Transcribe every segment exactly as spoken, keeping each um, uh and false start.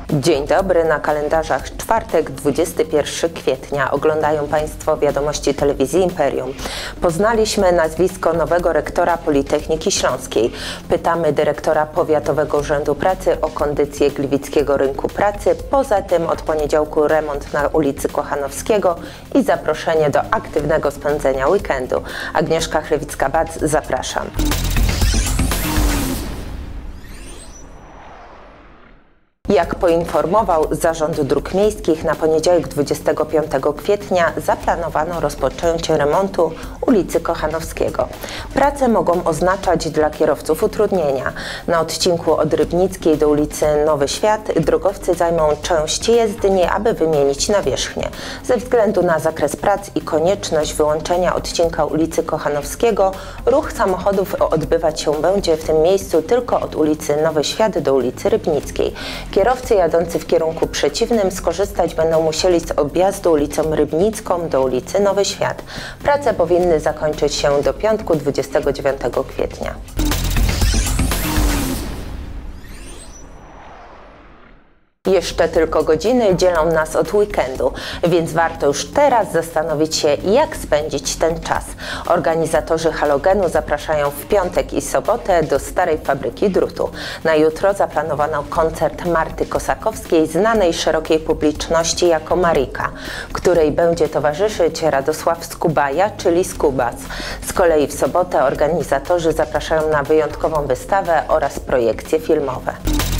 Dzień dobry, na kalendarzach czwartek, dwudziestego pierwszego kwietnia. Oglądają Państwo wiadomości telewizji Imperium. Poznaliśmy nazwisko nowego rektora Politechniki Śląskiej. Pytamy dyrektora Powiatowego Urzędu Pracy o kondycję gliwickiego rynku pracy. Poza tym od poniedziałku remont na ulicy Kochanowskiego i zaproszenie do aktywnego spędzenia weekendu. Agnieszka Chlewicka-Bac, zapraszam. Jak poinformował Zarząd Dróg Miejskich, na poniedziałek dwudziestego piątego kwietnia zaplanowano rozpoczęcie remontu ulicy Kochanowskiego. Prace mogą oznaczać dla kierowców utrudnienia. Na odcinku od Rybnickiej do ulicy Nowy Świat drogowcy zajmą część jezdni, aby wymienić nawierzchnię. Ze względu na zakres prac i konieczność wyłączenia odcinka ulicy Kochanowskiego, ruch samochodów odbywać się będzie w tym miejscu tylko od ulicy Nowy Świat do ulicy Rybnickiej. Kierowcy jadący w kierunku przeciwnym skorzystać będą musieli z objazdu ulicą Rybnicką do ulicy Nowy Świat. Prace powinny zakończyć się do piątku dwudziestego dziewiątego kwietnia. Jeszcze tylko godziny dzielą nas od weekendu, więc warto już teraz zastanowić się, jak spędzić ten czas. Organizatorzy Halogenu zapraszają w piątek i sobotę do Starej Fabryki Drutu. Na jutro zaplanowano koncert Marty Kosakowskiej, znanej szerokiej publiczności jako Marika, której będzie towarzyszyć Radosław Skubaja, czyli Skubas. Z kolei w sobotę organizatorzy zapraszają na wyjątkową wystawę oraz projekcje filmowe.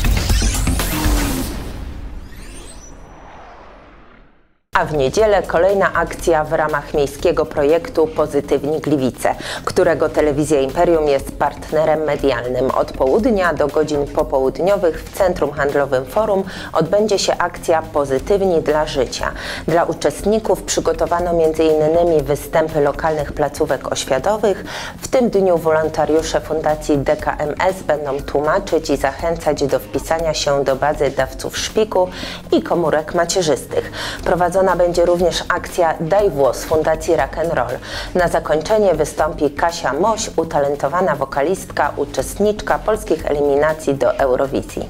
A w niedzielę kolejna akcja w ramach miejskiego projektu Pozytywni Gliwice, którego telewizja Imperium jest partnerem medialnym. Od południa do godzin popołudniowych w Centrum Handlowym Forum odbędzie się akcja Pozytywni dla Życia. Dla uczestników przygotowano między innymi występy lokalnych placówek oświatowych. W tym dniu wolontariusze Fundacji D K M S będą tłumaczyć i zachęcać do wpisania się do bazy dawców szpiku i komórek macierzystych. Prowadzona będzie również akcja Daj Głos Fundacji Rock and Roll. Na zakończenie wystąpi Kasia Moś, utalentowana wokalistka, uczestniczka polskich eliminacji do Eurowizji.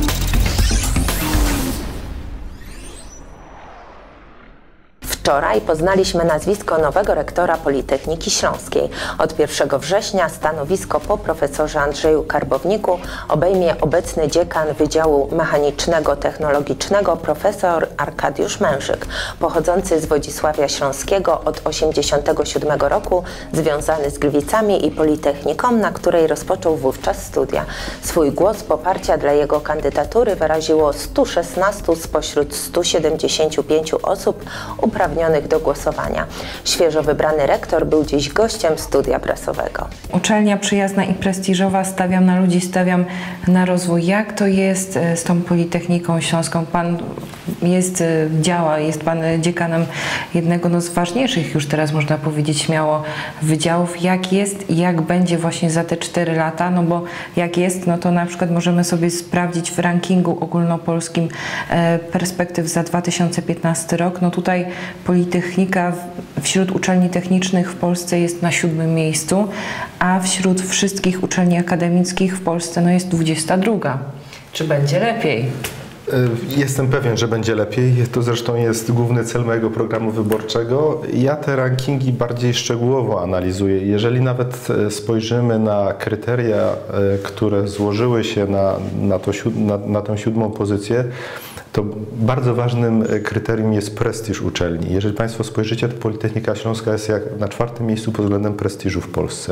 Wczoraj poznaliśmy nazwisko nowego rektora Politechniki Śląskiej. Od pierwszego września stanowisko po profesorze Andrzeju Karbowniku obejmie obecny dziekan Wydziału Mechanicznego Technologicznego profesor Arkadiusz Mężyk, pochodzący z Wodzisławia Śląskiego, od tysiąc dziewięćset osiemdziesiątego siódmego roku, związany z Gliwicami i Politechniką, na której rozpoczął wówczas studia. Swój głos poparcia dla jego kandydatury wyraziło stu szesnastu spośród stu siedemdziesięciu pięciu osób uprawnionych do głosowania. Świeżo wybrany rektor był dziś gościem studia prasowego. Uczelnia przyjazna i prestiżowa, stawiam na ludzi, stawiam na rozwój. Jak to jest z tą Politechniką Śląską? Pan jest, działa, jest Pan dziekanem jednego no, z ważniejszych już teraz, można powiedzieć śmiało, wydziałów. Jak jest i jak będzie właśnie za te cztery lata? No bo jak jest, no to na przykład możemy sobie sprawdzić w rankingu ogólnopolskim e, perspektyw za dwa tysiące piętnasty rok. No tutaj Politechnika wśród uczelni technicznych w Polsce jest na siódmym miejscu, a wśród wszystkich uczelni akademickich w Polsce no, jest dwudziesta druga. Czy będzie lepiej? Jestem pewien, że będzie lepiej. To zresztą jest główny cel mojego programu wyborczego. Ja te rankingi bardziej szczegółowo analizuję. Jeżeli nawet spojrzymy na kryteria, które złożyły się na, na, to, na, na tę siódmą pozycję, to bardzo ważnym kryterium jest prestiż uczelni. Jeżeli Państwo spojrzycie, to Politechnika Śląska jest jak na czwartym miejscu pod względem prestiżu w Polsce.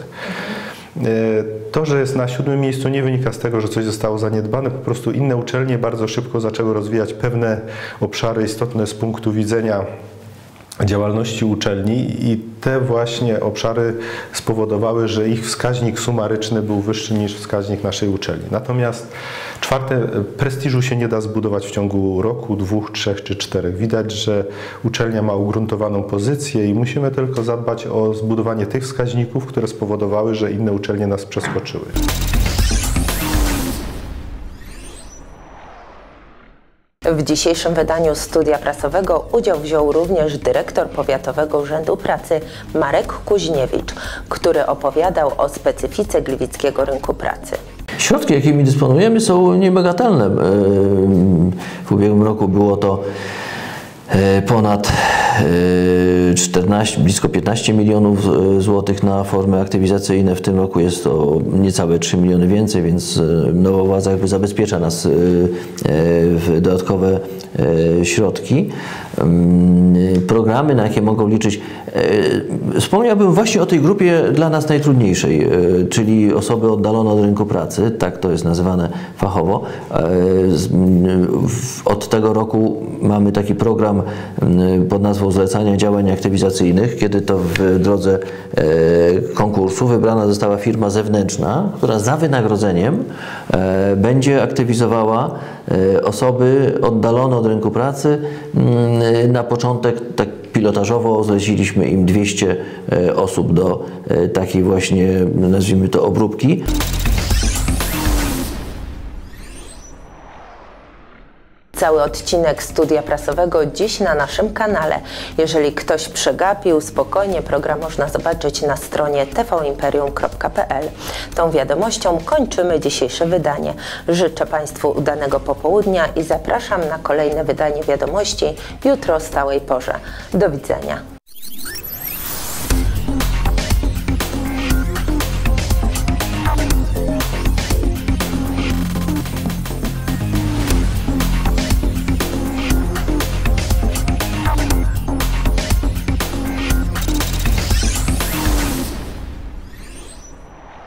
To, że jest na siódmym miejscu, nie wynika z tego, że coś zostało zaniedbane, po prostu inne uczelnie bardzo szybko zaczęły rozwijać pewne obszary istotne z punktu widzenia działalności uczelni i te właśnie obszary spowodowały, że ich wskaźnik sumaryczny był wyższy niż wskaźnik naszej uczelni. Natomiast czwarte, prestiżu się nie da zbudować w ciągu roku, dwóch, trzech czy czterech. Widać, że uczelnia ma ugruntowaną pozycję i musimy tylko zadbać o zbudowanie tych wskaźników, które spowodowały, że inne uczelnie nas przeskoczyły. W dzisiejszym wydaniu studia prasowego udział wziął również dyrektor Powiatowego Urzędu Pracy Marek Kuźniewicz, który opowiadał o specyfice gliwickiego rynku pracy. Środki, jakimi dysponujemy, są niebagatelne. W ubiegłym roku było to ponad czternaście, blisko piętnaście milionów złotych na formy aktywizacyjne. W tym roku jest to niecałe trzy miliony więcej, więc nowa władza jakby zabezpiecza nas w dodatkowe środki. Programy, na jakie mogą liczyć. Wspomniałbym właśnie o tej grupie dla nas najtrudniejszej, czyli osoby oddalone od rynku pracy, tak to jest nazywane fachowo. Od tego roku mamy taki program pod nazwą Zlecania Działań Aktywizacyjnych, kiedy to w drodze konkursu wybrana została firma zewnętrzna, która za wynagrodzeniem będzie aktywizowała osoby oddalone od rynku pracy. Na początek tak pilotażowo zleciliśmy im dwieście osób do takiej właśnie, nazwijmy to, obróbki. Cały odcinek Studia Prasowego dziś na naszym kanale. Jeżeli ktoś przegapił, spokojnie program można zobaczyć na stronie t v imperium kropka p l. Tą wiadomością kończymy dzisiejsze wydanie. Życzę Państwu udanego popołudnia i zapraszam na kolejne wydanie wiadomości jutro o stałej porze. Do widzenia.